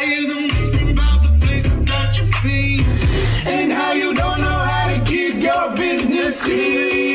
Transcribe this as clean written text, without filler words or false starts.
hear them whispering about the places that you've been and how you don't know how to keep your business clean.